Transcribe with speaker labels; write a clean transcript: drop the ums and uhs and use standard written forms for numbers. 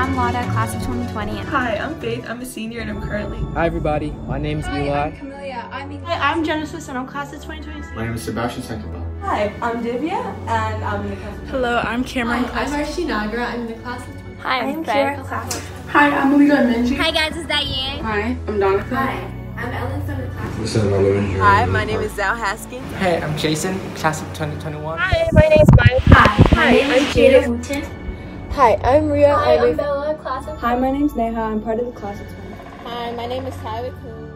Speaker 1: I'm Lada, class of 2020.
Speaker 2: Hi, I'm Faith. I'm a senior and I'm currently...
Speaker 3: Hi everybody, my name is Eli.
Speaker 4: I'm Camelia.
Speaker 5: Hi, I'm Genesis and I'm class of 2022.
Speaker 6: My name is Sebastian Secondball.
Speaker 2: Hi, I'm Divya and I'm in the class of...
Speaker 5: Hello, I'm Cameron.
Speaker 4: Hi, I'm Archie Nagra. I'm in the class of...
Speaker 1: Hi, I'm Kira, class of...
Speaker 5: Hi, I'm Alita Menji.
Speaker 1: Hi guys, it's Diane.
Speaker 5: Hi, I'm Donica.
Speaker 4: Hi, I'm Ellen from the class of...
Speaker 6: Listen, I'm
Speaker 2: Hi, my name is Zal Haskins.
Speaker 3: Hey, I'm Jason, class of 2021.
Speaker 7: Hi, my name's Mike.
Speaker 4: Hi, I'm Jada Wooten.
Speaker 7: Hi, I'm Ria.
Speaker 4: Hi, I'm Bella, class of...
Speaker 8: Hi, my name's Neha. I'm part of the class of 20.
Speaker 7: Hi, my name is Tyler Coon.